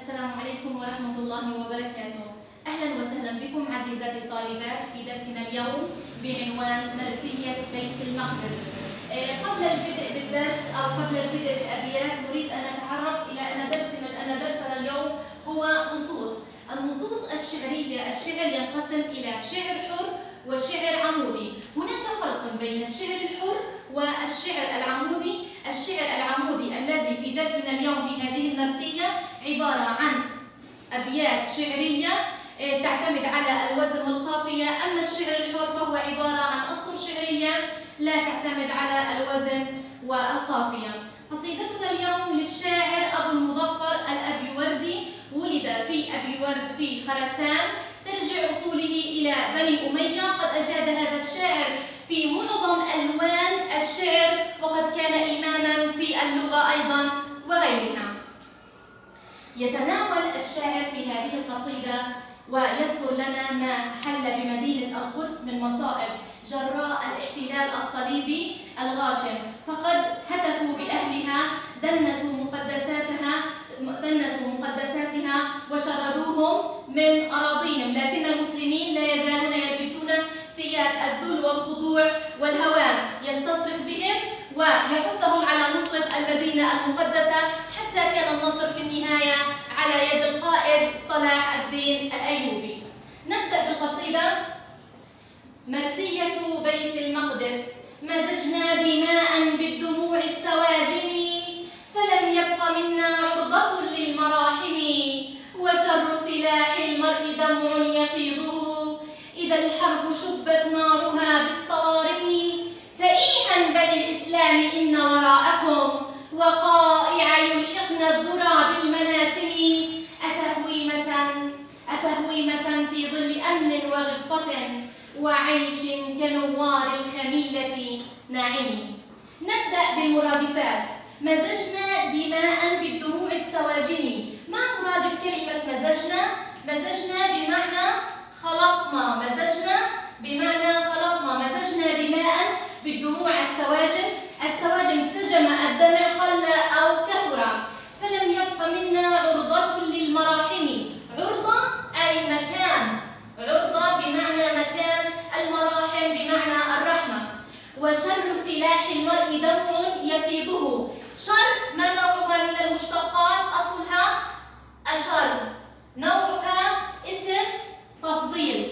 السلام عليكم ورحمة الله وبركاته. أهلا وسهلا بكم عزيزاتي الطالبات في درسنا اليوم بعنوان مرثية بيت المقدس. قبل البدء بالدرس أو قبل البدء بالأبيات نريد أن نتعرف إلى أن درسنا اليوم هو النصوص الشعرية. الشعر ينقسم إلى شعر حر وشعر عمودي. هناك فرق بين الشعر الحر والشعر العمودي. الشعر العمودي الذي في درسنا اليوم في هذه المرثية عبارة عن أبيات شعرية تعتمد على الوزن والقافية، أما الشعر الحر فهو عبارة عن أسطر شعرية لا تعتمد على الوزن والقافية. قصيدتنا اليوم للشاعر أبو المظفر الأبيوردي، ولد في أبيورد في خراسان، ترجع أصوله إلى بني أمية. قد أجاد هذا الشاعر في معظم ألوان الشعر، وقد كان إماماً في اللغة أيضاً وغيرها. يتناول الشاعر في هذه القصيدة ويذكر لنا ما حل بمدينة القدس من مصائب جراء الاحتلال الصليبي الغاشم، فقد هتكوا بأهلها، دنسوا مقدساتها وشردوهم من أراضيهم، لكن المسلمين لا يزالون يلبسون ثياب الذل والخضوع والهوان، يستصرخ بهم ويحثهم على نصرة المدينة المقدسة، حتى كان النصر في النهاية على يد القائد صلاح الدين الأيوبي. نبدأ بالقصيدة. مرثية بيت المقدس. مزجنا دماء بالدموع السواجم، فلم يبق منا عرضة للمراحم، وشر سلاح المرء دمع يفيضه، إذا الحرب شبت نارها بالصوارم، فإيها بني الإسلام إن وراءكم وقائع يلحقن الذرى بالمناسم، أتهويمة في ظل أمن وغبطة، وعيش كنوار الخميلة ناعم. نبدأ بالمرادفات. مزجنا دماء بالدموع السواجم. ما مرادف كلمة مزجنا؟ مزجنا بمعنى خلطنا، مزجنا دماء بالدموع السواجم. السواجم سجم الدمع قل أو كثر. فلم يبق منا عرضة للمراحم. عرضة أي مكان، عرضة بمعنى مكان، المراحم بمعنى الرحمة. وشر سلاح المرء دمع يفيضه. شر ما نوعها من المشتقات؟ أصلها أشر، نوعها اسم تفضيل.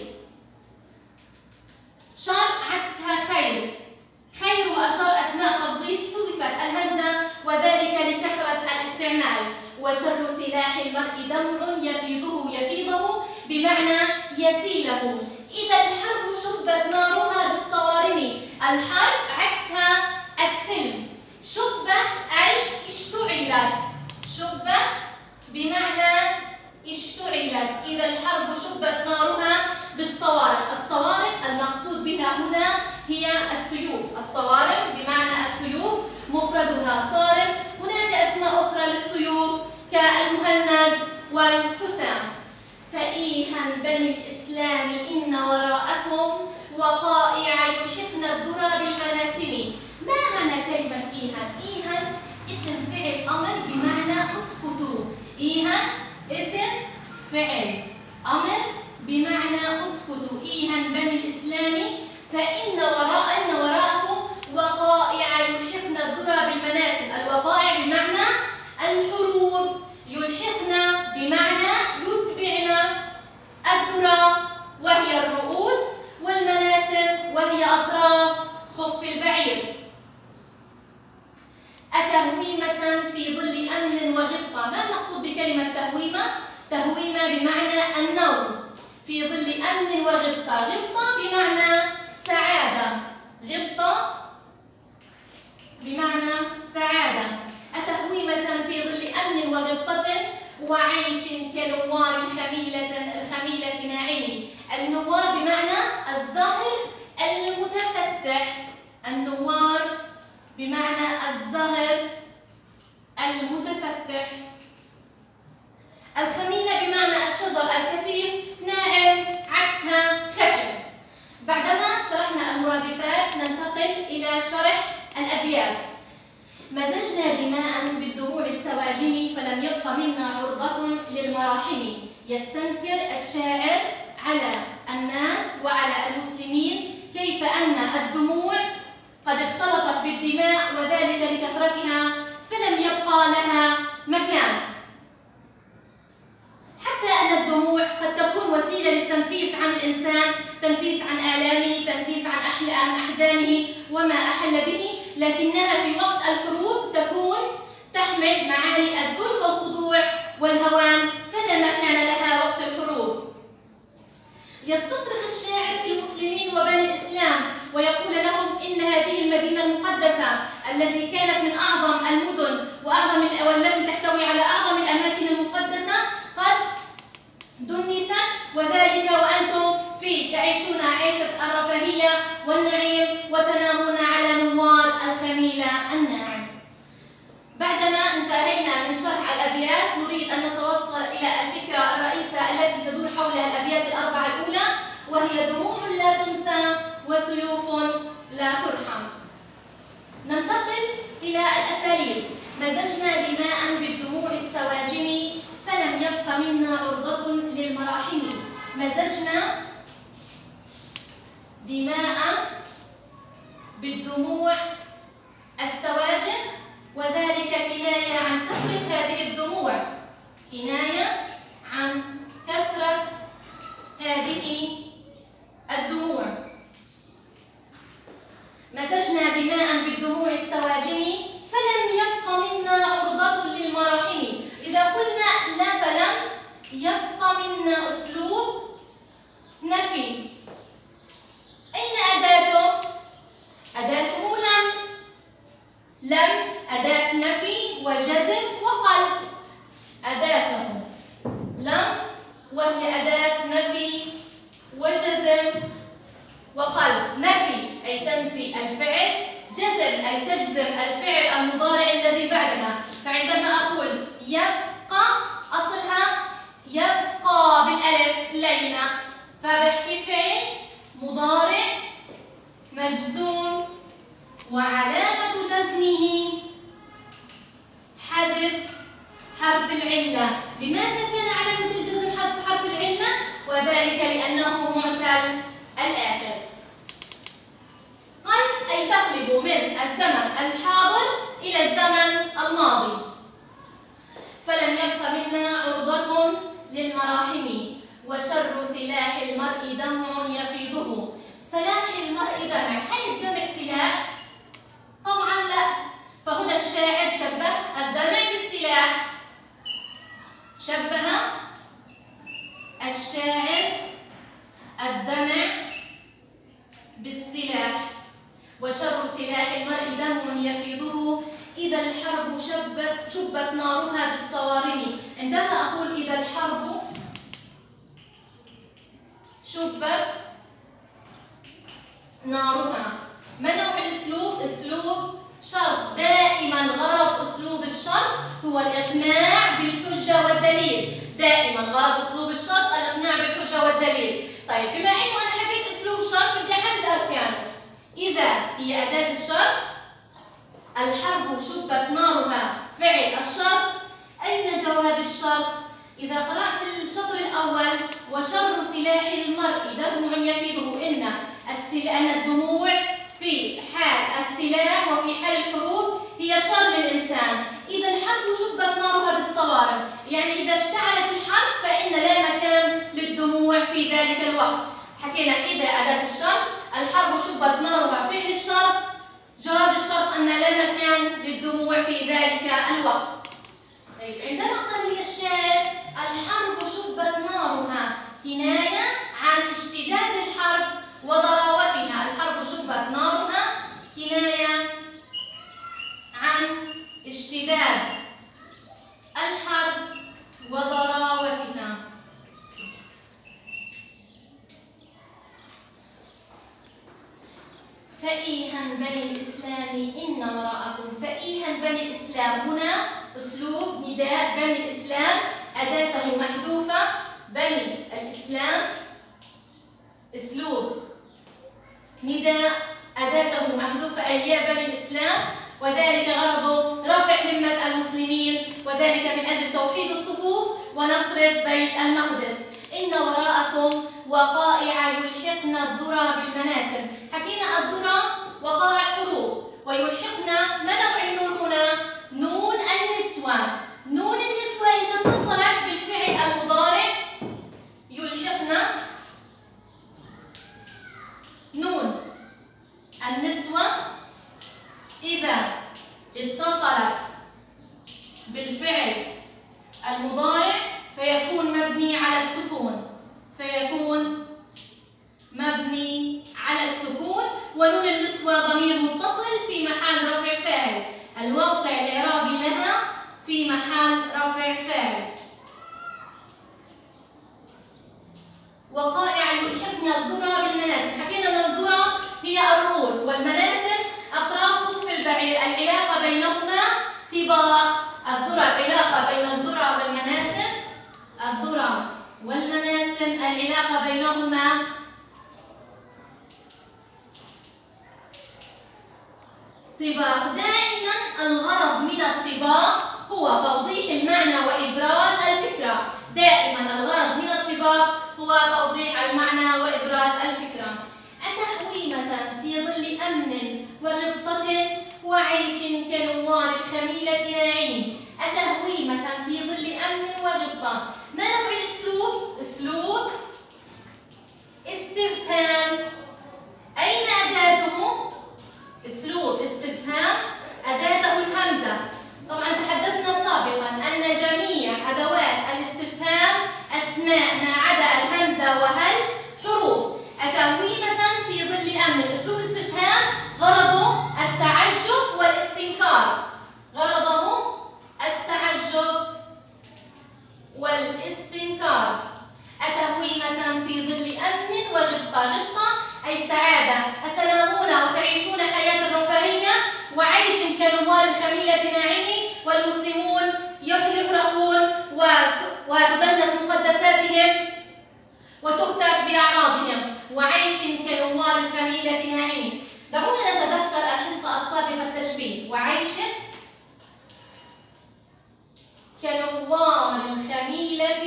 شر عكسها خير، خير وأشر أسماء تفضيل، حذفت الهمزة وذلك لكثرة الاستعمال. وشر سلاح المرء دمع يفيضه بمعنى يسيله. إذا الحرب شبت نارها بالصوارم. الحرب عكسها السلم. شبت أي اشتعلت، شبت بمعنى اشتعلت. إذا الحرب شبت نارها بالصوارم. الصوارم المقصود بها هنا هي السيوف. الصوارم بمعنى السيوف، مفردها صارم. هناك أسماء أخرى للسيوف كالمهند والحسام. فإيها بني الإسلام إن وراءكم وقائع يلحقن الذرى بالمناسم. ما معنى كلمة إيها؟ إيها اسم فعل أمر بمعنى اسكتوا. إيها اسم فعل أمر بمعنى اسكتوا. إيها بني الإسلام فإن وراءكم وقائع يلحقن الذرى بالمناسم. الوقائع بمعنى الحروب، يلحقن بمعنى يتبعن، الذرى وهي الرؤوس، والمناسم وهي أطراف خف البعير. أتهويمة في ظل أمن وغبطة. ما المقصود بكلمة تهويمة؟ تهويمة بمعنى النوم في ظل أمن وغبطة. غبطة بمعنى سعادة، غبطة بمعنى سعادة. أتهويمة في ظل أمن وغبطة، وعيش كنوار الخميلة ناعم. النوار بمعنى الزهر المتفتح. النوار بمعنى الزهر المتفتح. الخميلة بمعنى الشجر الكثيف. ناعم عكسها خشن. بعدما شرحنا المرادفات ننتقل إلى شرح الأبيات. مزجنا دماء بالدموع السواجم فلم يبق منا عرضة للمراحم. يستنكر الشاعر على الناس وعلى المسلمين كيف أن الدموع قد اختلطت بالدماء وذلك لكثرتها فلم يبقى لها مكان. حتى أن الدموع قد تكون وسيلة للتنفيس عن الإنسان، تنفيس عن آلامه، تنفيس عن أحزانه وما أحل به، لكنها في وقت الحروب تكون تحمل معاني الذل والخضوع والهوان فلا مكان لها وقت الحروب. يستصرخ الشاعر في المسلمين وبني الإسلام ويقول لهم إن هذه المدينة المقدسة التي كانت من أعظم المدن والتي تحتوي على أعظم الأماكن المقدسة قد دنست، وذلك وأنتم تعيشون عيشة الرفاهية والنعيم وتنامون على نوار الخميلة الناعم. بعدما انتهينا من شرح الأبيات نريد أن نتوصل إلى الفكرة الرئيسة التي تدور حولها الأبيات الأربعة الأولى، وهي دموع لا تنسى وسيوف لا ترحم. ننتقل إلى الأساليب. مزجنا دماء بالدموع السواجم فلم يبق منا عرضة للمراحم. مزجنا دماء بالدموع السواجم وذلك كناية عن كثرة هذه الدموع، كناية عن كثرة هذه الدموع. مزجنا دماء بالدموع السواجم فلم يبق منا عرضة للمراحم. إذا قلنا لا فلم يبق منا أسلوب نفي. أين أداته؟ أداته لم. لم أداة نفي وجزم وقلب. أداته لم وهي أداة نفي وجزم وقلب. نفي أي تنفي الفعل، جزم أي تجزم الفعل المضارع الذي بعدها. فعندما أقول يبقى أصلها يبقى بالألف لينة، فبحكي فعل مضارع مجزوم وعلامة جزمه حذف حرف العلة. لماذا كان علامة الجزم حذف حرف العلة؟ وذلك لأنه معتل الآخر. قلب أي تقلب من الزمن الحاضر إلى الزمن الماضي. فلم يبق منا عرضة للمراحم وشر سلاح المرء دمع يفيضه. سلاح المرء دمع. هل الدمع سلاح؟ طبعا لا. فهنا الشاعر شبه الدمع بالسلاح. شبه الشاعر الدمع بالسلاح. وشر سلاح المرء دمع يفيضه إذا الحرب شبت نارها بالصوارم. عندما أقول إذا الحرب شبت نارها، ما نوع الأسلوب؟ أسلوب شرط. دائما غرض أسلوب الشرط هو الإقناع بالحجة والدليل. دائما غرض أسلوب الشرط الإقناع بالحجة والدليل. طيب بما أنه أنا حكيت أسلوب شرط بدي أحدد أركانه. إذا هي أداة الشرط، الحرب شبت نارها فعل الشرط، أين جواب الشرط؟ إذا قرأت الشطر الأول وشر سلاح المرء دمع يفيضه، أن الدموع في حال السلاح وفي حال الحروب هي شر للإنسان. إذا الحرب شبت نارها بالصوارم، يعني إذا اشتعلت الحرب فإن لا مكان للدموع في ذلك الوقت. حكينا إذا أداة الشرط، الحرب شبت نارها فعل الشرط، جواب الشرط أن لا مكان للدموع في ذلك الوقت. طيب عندما قال لي الشاعر الحرب شبت نارها كناية عن اشتداد الحرب وضراوتها. الحرب شبت نارها كناية عن اشتداد الحرب وضراوتها. فإيها بني الإسلام إن وراءكم. فإيها بني الإسلام، هنا أسلوب نداء بني الإسلام أداته محذوفة. بني الإسلام أسلوب نداء أداته محذوفة أي يا بني الإسلام، وذلك غرض رفع همة المسلمين، وذلك من أجل توحيد الصفوف ونصرة بيت المقدس. إن وراءكم وقائع يلحقن الذرى بالمناسم. حكينا الذرى وقائع حروب، ويلحقنا ما نوع النون هنا؟ نون النسوة. نون النسوة إذا اتصلت بالفعل المضارع يلحقنا. نون النسوة إذا اتصلت بالفعل المضارع فيكون مبني على السكون، ونون النسوة ضمير متصل في محل رفع فاعل، الواقع الإعرابي لها في محل رفع فاعل. وقائع يلحقن الذرى بالمناسم. حكينا أن الذرى هي الرؤوس والمناسم أطرافه في البعير، العلاقة بينهما طباق. الذرى العلاقة بين الذرى والمناسم العلاقة بينهما طباق. دائما الغرض من الطباق هو توضيح المعنى وإبراز الفكرة. دائما الغرض من الطباق هو توضيح المعنى وإبراز الفكرة. أتهويمة في ظل أمن وربطة وعيش كنوار الخميلة ناعم. أتهويمة في ظل أمن وربطة. ما نوع الأسلوب؟ أسلوب استفهام. أين أداته؟ أسلوب استفهام أداته الهمزة. طبعا تحدثنا سابقا أن جميع أدوات الاستفهام أسماء ما عدا الهمزة وهل حروف. أتهويمة في ظل أمن. أسلوب استفهام غرضه التعجب والاستنكار. أتهويمة في ظل أمن وربطة. ربطة أي سعادة. أتنامون وتعيشون حياة الرفاهية وعيش كنوار الخميلة ناعم، والمسلمون يحرقون وتدنس مقدساتهم وتهتك بأعراضهم. وعيش كنوار الخميلة ناعم. دعونا نتذكر الحصة السابقة التشبيه. وعيش كنوار الخميلة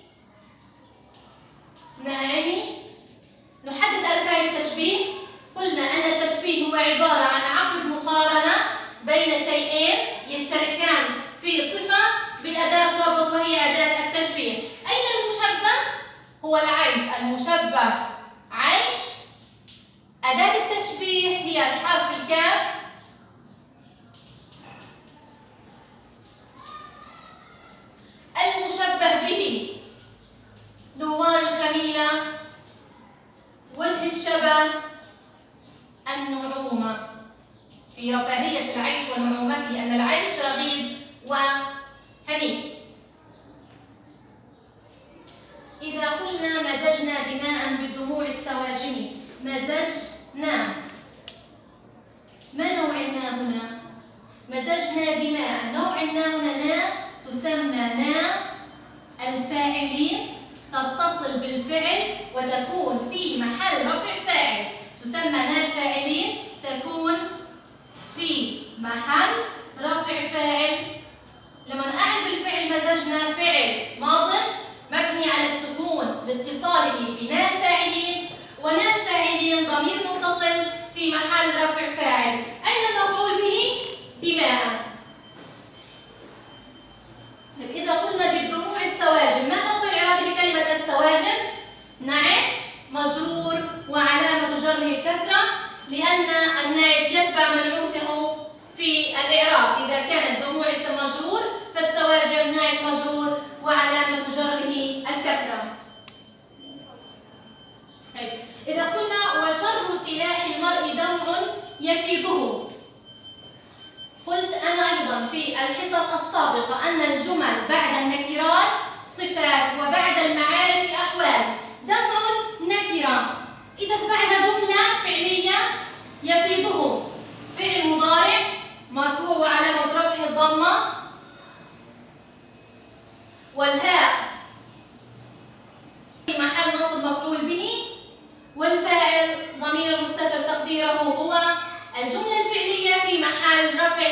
ناعم. نحدد أركان التشبيه. قلنا أن التشبيه هو عبارة عن عقد مقارنة بين شيئين يشتركان في صفة بالأداة ربط، وهي أداة التشبيه. أين المشبه؟ هو العيش. المشبه عيش. أداة التشبيه هي الحرف الكاف. المشبه به نوار الخميلة. وجه الشبه النعومة. في رفاهية العيش ونعومته أن العيش رغيد وهنيء. إذا قلنا مزجنا دماء بالدموع السواجم. مزجنا، ما نوع الماء هنا؟ مزجنا دماء. نوع الماء هنا ناء تسمى ناء الفاعلين، تتصل بالفعل وتكون في محل رفع فاعل. تسمى ناء الفاعلين، تكون في محل رفع فاعل. لما أعرف الفعل مزجنا فعل ماض مبني على السكون لاتصاله بناء الفاعلين، وناء الفاعلين ضمير متصل في محل رفع فاعل. أين المفعول به؟ دماء. إذا قلنا بالدموع السواجم، ما نقول إعراب لكلمة السواجم؟ نعت مجرور وعلامة جره الكسرة، لأن النعت يتبع منعوته في الإعراب. إذا كان الدموع اسم مجرور فالسواجم نعت مجرور وعلامة جره الكسرة. إذا قلنا وشر سلاح المرء دمع يفيضه. قلت أنا أيضا في الحصص السابقة أن الجمل بعد النكرات صفات وبعد المعارف أحوال. دمع نكرة إجت بعد جملة فعلية يفيضه، فعل مضارع مرفوع وعلامة رفعه الضمة، والهاء في محل نصب مفعول به، والفاعل ضمير مستتر تقديره هو. الجملة الفعلية في محل رفع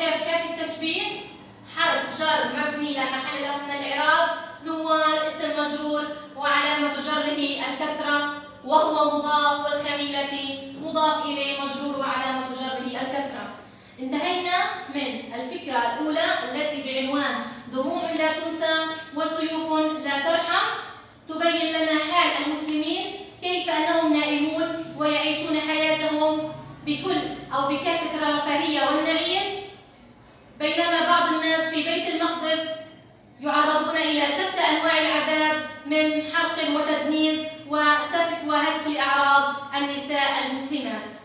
كيف التشبيه؟ حرف جر مبني لا محل له من الإعراب، نوار اسم مجرور وعلامة جره الكسرة وهو مضاف، والخميلة مضاف إليه مجرور وعلامة جره الكسرة. انتهينا من الفكرة الأولى التي بعنوان دموع لا تنسى وسيوف لا ترحم، تبين لنا حال المسلمين كيف أنهم نائمون ويعيشون حياتهم بكل أو بكافة الرفاهية والنعيم، بينما بعض الناس في بيت المقدس يعرضون إلى شتى أنواع العذاب من حرق وتدنيس وسفك وهتك لأعراض النساء المسلمات.